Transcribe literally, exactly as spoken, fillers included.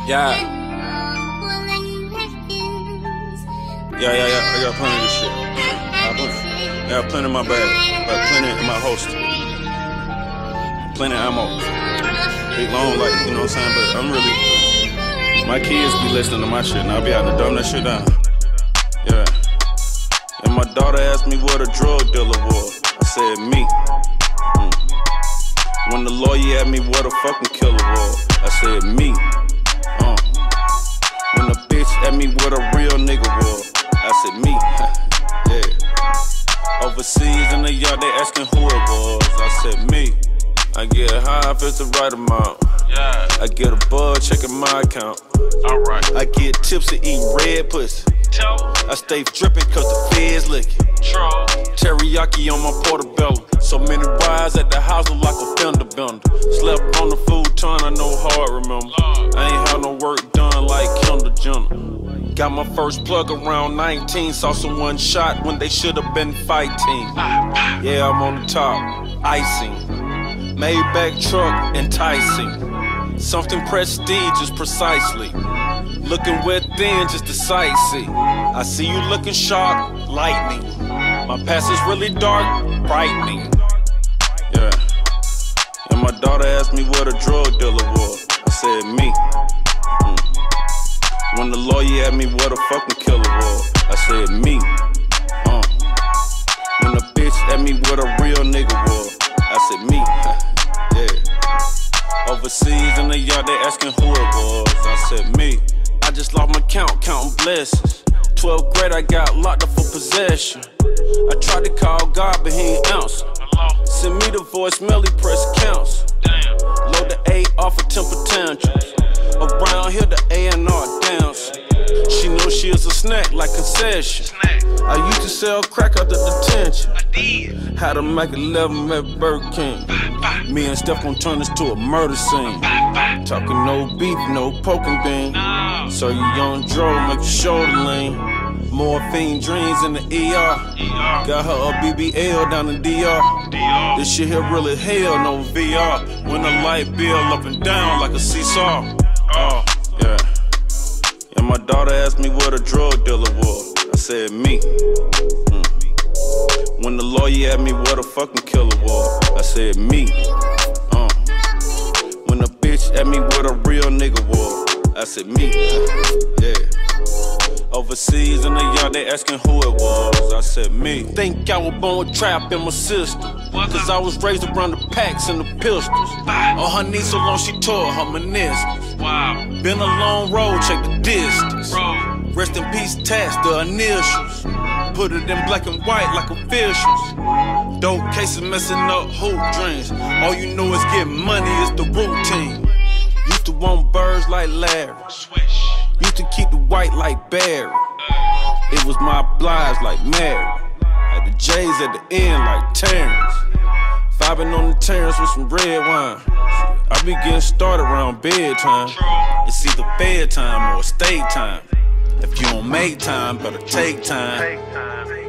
Yeah. Yeah, yeah, yeah. I got plenty of this shit. I got plenty. I got plenty in my bag. I got plenty in my holster. Plenty of ammo. Big long, like, you know what I'm saying? But I'm really. My kids be listening to my shit, and I'll be out to dumb that shit down. Yeah. And my daughter asked me what a drug dealer was. I said, me. Mm. When the lawyer asked me what a fucking killer was, I said, me. Uh. When the bitch asked me what a real nigga was, I said, me. Yeah. Overseas in the yard, they asking who it was. I said, me. I get high if it's the right amount. Yeah. I get a bug checking my account. Alright. I get tipsy eating red pussy. Tell. I stay dripping cause the feds licking. True. Teriyaki on my portobello. So many rides at the house look like a fender bender. Slept on the futon, I know hard remember. Lord. I ain't had no work done like Kendall Jenner. Got my first plug around nineteen. Saw someone shot when they should have been fighting. Yeah, I'm on the top. Icing. Maybach truck enticing. Something prestigious precisely. Looking within just to sightsee. I see you looking sharp, lightning. My past is really dark, brightening. Yeah. And my daughter asked me what a drug dealer was. I said, me. Mm. When the lawyer asked me what a fucking killer was, I said, me. Uh. When the bitch asked me what a real nigga was, I said, me. Yeah. Overseas in the yard, they asking who it was. I said, me. I just lost my count, counting blessings. twelfth grade, I got locked up for possession. I tried to call God, but he ain't answer. Send me the voicemail, he press counts. Load the A off of temper tantrums. Around here, the A and R dance. She knew she was a snack, like concession. I used to sell crack out the detention. I did. Had a Mac eleven at Burger King. Me and Steph gon' turn this to a murder scene. Talking no beef, no poking bean. So you young Dro, make your shoulder lean. Morphine dreams in the E R. Got her a B B L down in D R. This shit here really hell, no V R. When the light bill up and down like a seesaw. Oh, yeah. And my daughter asked me what a drug dealer was. I said, me. Mm. When the lawyer asked me what a fucking killer was, I said, me. Uh. When the bitch asked me what a real nigga was, I said, me. Yeah. Overseas in the yard, they asking who it was. I said, me. Think I was born with trap in my system. Cause I was raised around the packs and the pistols. On her knees so long she tore her meniscus. Wow. Been a long road, check the distance. Rest in peace, task the initials. Put it in black and white like officials. Dope cases messing up hoop dreams. All you know is getting money is the routine. Used to want birds like Larry. Used to keep the white like Barry. It was my oblige like Mary. Had the J's at the end like Terrence. Vibing on the Terrence with some red wine. I be getting started around bedtime. It's either bedtime or state time. If you don't make time, better take time.